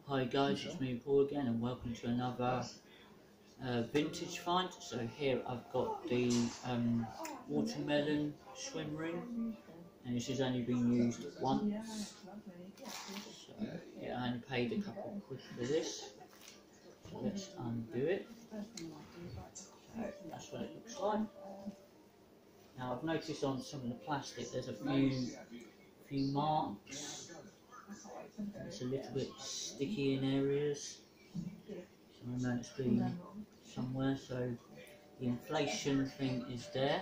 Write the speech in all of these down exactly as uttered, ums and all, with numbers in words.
Hi guys, it's me Paul again and welcome to another uh, vintage find. So here I've got the um, watermelon swim ring, and this has only been used once, so yeah, I only paid a couple of quid for this. So let's undo it. So that's what it looks like. Now I've noticed on some of the plastic there's a few few marks. It's a little bit sticky in areas. So I know it's been somewhere, so the inflation thing is there.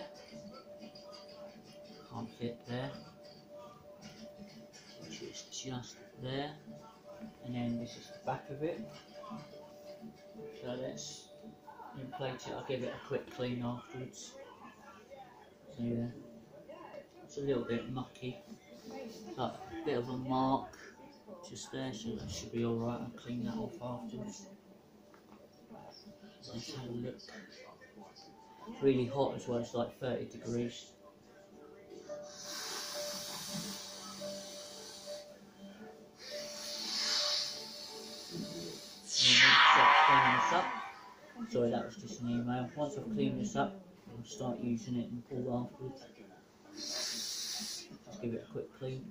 Can't fit there. Which is just there. And then this is the back of it. So let's inflate it. I'll give it a quick clean afterwards. So yeah, it's a little bit mucky. Like a bit of a mark just there, so that should be alright. I'll clean that off afterwards. Let's have a look. It's really hot as well, it's like thirty degrees. Up. Sorry, that was just an email. Once I've cleaned this up, I'll start using it in the pool afterwards. Just give it a quick clean.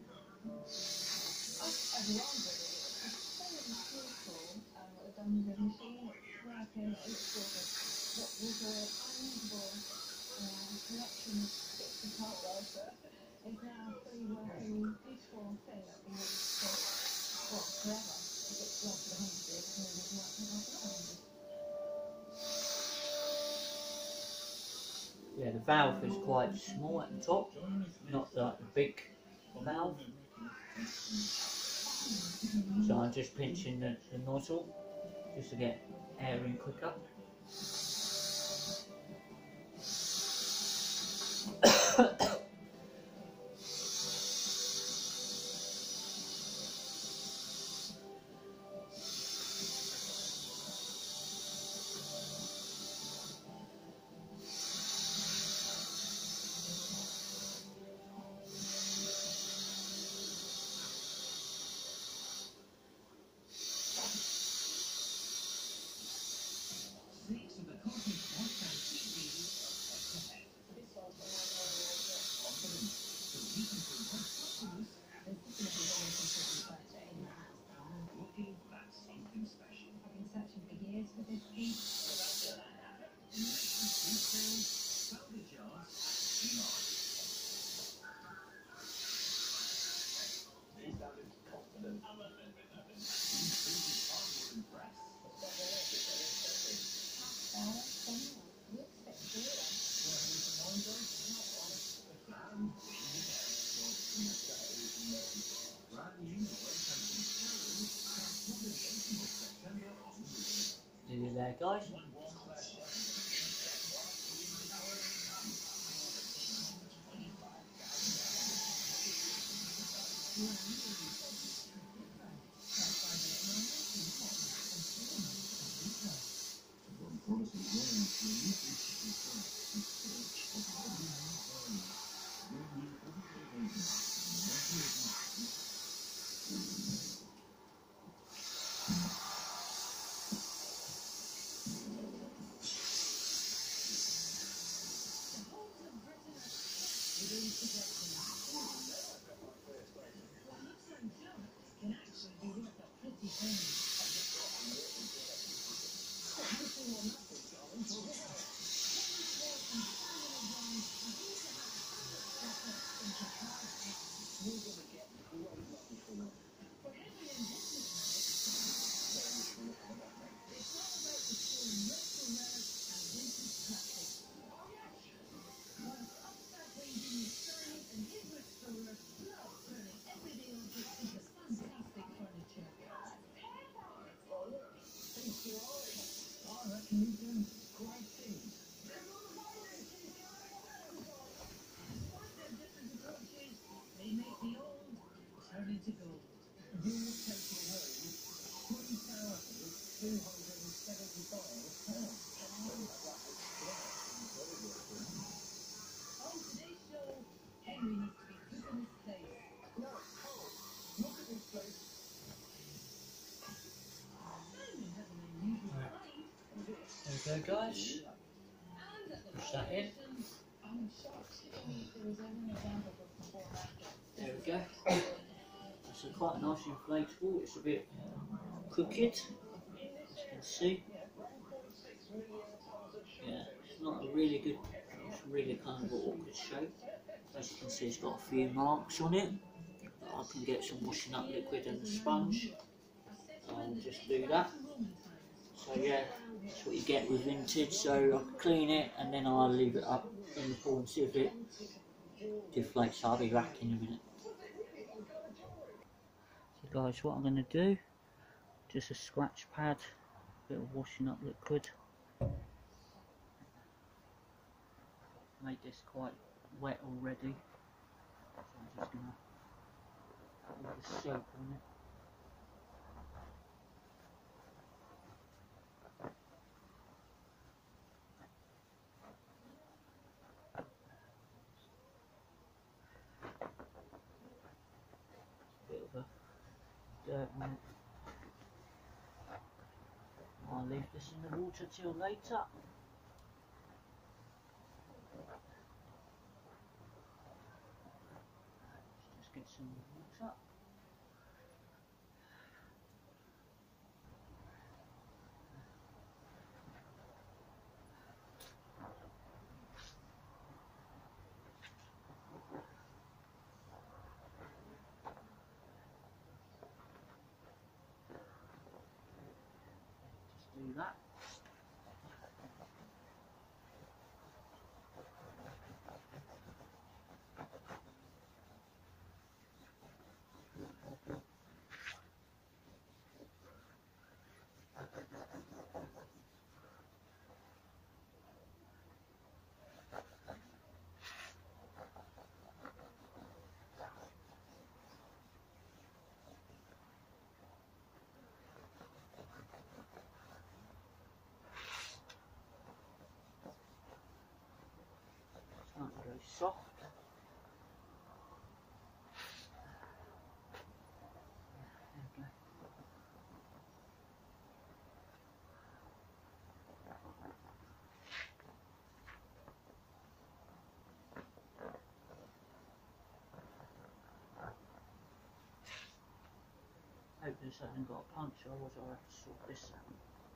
Yeah, the valve is quite small at the top, not like the big valve. So I'm just pinching the, the nozzle just to get air in quicker. Nearly there, guys. There we go, guys. Push that in. There we go. It's a quite nice inflatable. It's a bit crooked, as you can see. Yeah, it's not a really good, it's really kind of an awkward shape. As you can see, it's got a few marks on it. I can get some washing up liquid and a sponge and just do that. So yeah, that's what you get with Vinted. So I'll clean it and then I'll leave it up in the pool and see if it deflates. I'll be back in a minute. So guys, what I'm going to do, just a scratch pad, a bit of washing up liquid. Made this quite wet already, so I'm just going to put all the soap on it. Bit of a dirt on it. I'll leave this in the water till later. Just get some water. Just do that. It's not very soft. There we go. Hope this hasn't got a puncture, otherwise I'll have to sort this out.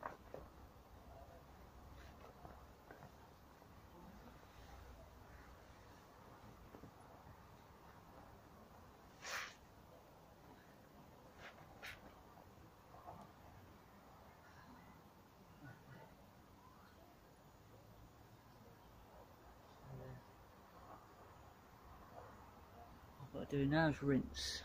What I've got to do now is rinse.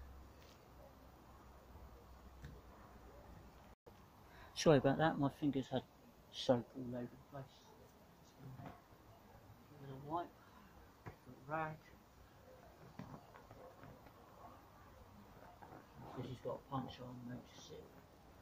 Sorry about that, my fingers had soap all over the place. Give it a wipe, a rag. Because he's got a puncture, I'll notice it.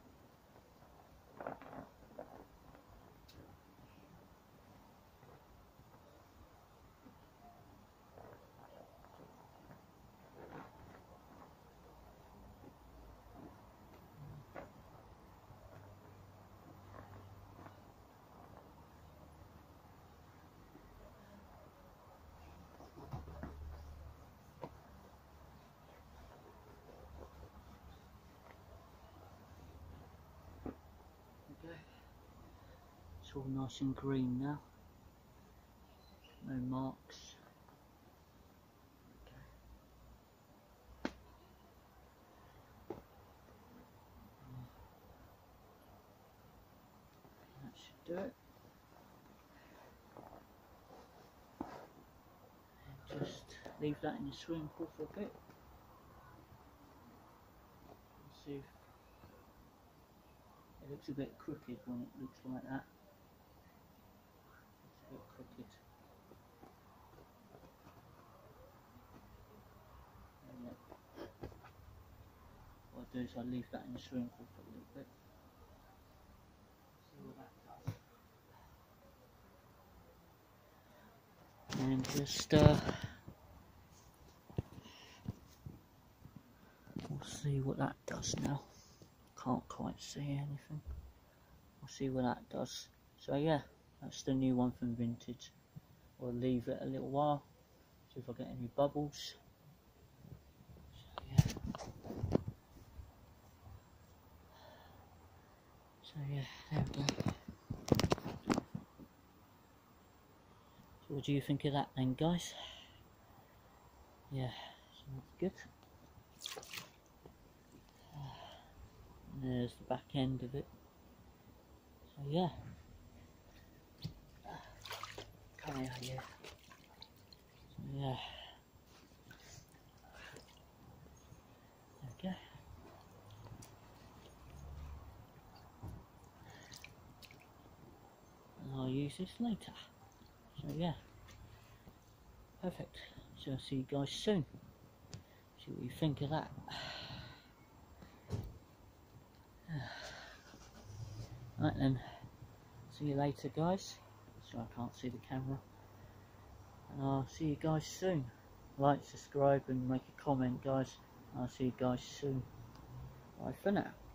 It's all nice and green now. No marks. Okay. That should do it. And just leave that in the swimming pool for a bit. Let's see if it looks a bit crooked when it looks like that. It's a bit crooked. And yeah. What I'll do is I'll leave that in the swimming pool for a little bit. See what that does. And just uh, we'll see what that does now. Can't quite see anything. We'll see what that does. So yeah, that's the new one from Vinted. We'll leave it a little while, see if I get any bubbles. So yeah. So yeah, there we go. So what do you think of that then, guys? Yeah, sounds good. And there's the back end of it. So yeah. Come here, yeah. So yeah. There we go. And I'll use this later. So yeah. Perfect. So I'll see you guys soon. See what you think of that. Right then. See you later, guys. So I can't see the camera. And I'll see you guys soon. Like, subscribe and make a comment, guys. I'll see you guys soon. Bye for now.